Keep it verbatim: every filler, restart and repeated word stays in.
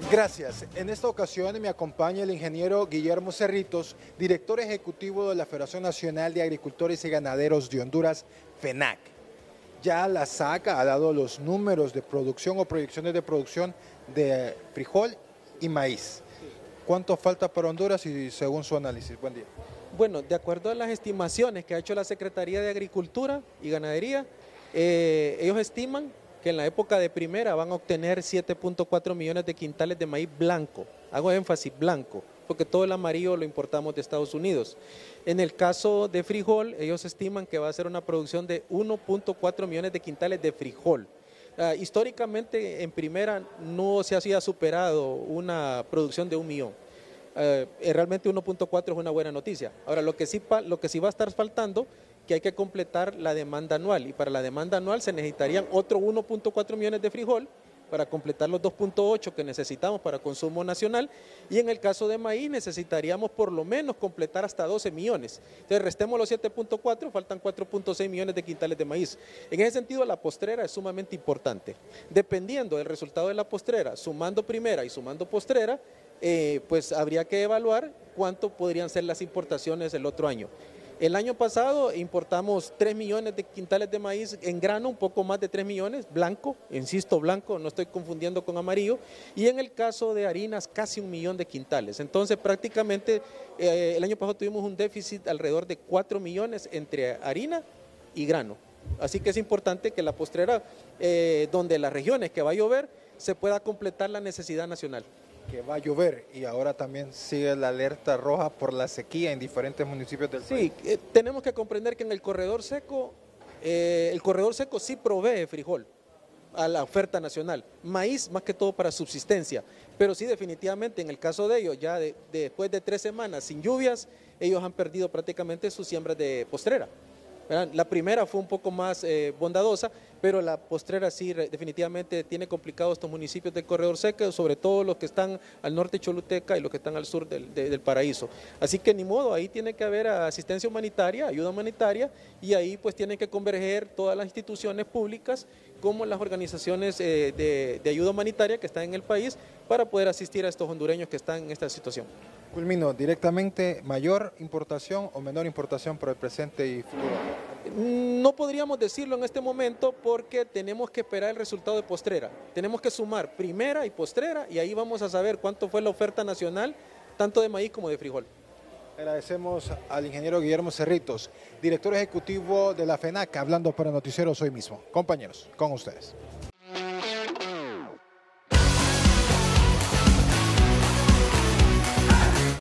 Gracias. En esta ocasión me acompaña el ingeniero Guillermo Cerritos, director ejecutivo de la Federación Nacional de Agricultores y Ganaderos de Honduras, FENAC. Ya la S A C ha dado los números de producción o proyecciones de producción de frijol y maíz. ¿Cuánto falta para Honduras y según su análisis? Buen día. Bueno, de acuerdo a las estimaciones que ha hecho la Secretaría de Agricultura y Ganadería, eh, ellos estiman que en la época de primera van a obtener siete punto cuatro millones de quintales de maíz blanco. Hago énfasis, blanco, porque todo el amarillo lo importamos de Estados Unidos. En el caso de frijol, ellos estiman que va a ser una producción de uno punto cuatro millones de quintales de frijol. Uh, históricamente, en primera no se había superado una producción de un millón. Uh, realmente uno punto cuatro es una buena noticia. Ahora, lo que, sí, lo que sí va a estar faltando, que hay que completar la demanda anual, y para la demanda anual se necesitarían otro uno punto cuatro millones de frijol para completar los dos punto ocho que necesitamos para consumo nacional, y en el caso de maíz necesitaríamos por lo menos completar hasta doce millones. Entonces restemos los siete punto cuatro, faltan cuatro punto seis millones de quintales de maíz. En ese sentido la postrera es sumamente importante. Dependiendo del resultado de la postrera, sumando primera y sumando postrera, eh, pues habría que evaluar cuánto podrían ser las importaciones el otro año. El año pasado importamos tres millones de quintales de maíz en grano, un poco más de tres millones, blanco, insisto, blanco, no estoy confundiendo con amarillo, y en el caso de harinas casi un millón de quintales. Entonces prácticamente eh, el año pasado tuvimos un déficit alrededor de cuatro millones entre harina y grano. Así que es importante que la postrera, eh, donde las regiones que va a llover, se pueda completar la necesidad nacional. Que va a llover y ahora también sigue la alerta roja por la sequía en diferentes municipios del país. Sí, eh, tenemos que comprender que en el corredor seco, eh, el corredor seco sí provee frijol a la oferta nacional, maíz más que todo para subsistencia, pero sí definitivamente en el caso de ellos, ya de, de, después de tres semanas sin lluvias, ellos han perdido prácticamente sus siembras de postrera. ¿verdad? La primera fue un poco más eh, bondadosa, pero la postrera sí definitivamente tiene complicados estos municipios del corredor seco, sobre todo los que están al norte de Choluteca y los que están al sur del, de, del Paraíso. Así que ni modo, ahí tiene que haber asistencia humanitaria, ayuda humanitaria, y ahí pues tienen que converger todas las instituciones públicas como las organizaciones eh, de, de ayuda humanitaria que están en el país para poder asistir a estos hondureños que están en esta situación. Culmino, directamente mayor importación o menor importación para el presente y futuro. No podríamos decirlo en este momento porque tenemos que esperar el resultado de postrera. Tenemos que sumar primera y postrera y ahí vamos a saber cuánto fue la oferta nacional, tanto de maíz como de frijol. Agradecemos al ingeniero Guillermo Cerritos, director ejecutivo de la FENAC, hablando para Noticieros hoy mismo. Compañeros, con ustedes.